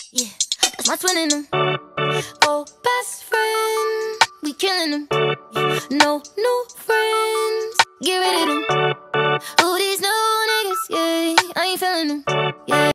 Yeah, that's my twin in them. Oh, best friend, we killing them. No new friends, get rid of them. Who these new niggas, yeah, I ain't feeling them.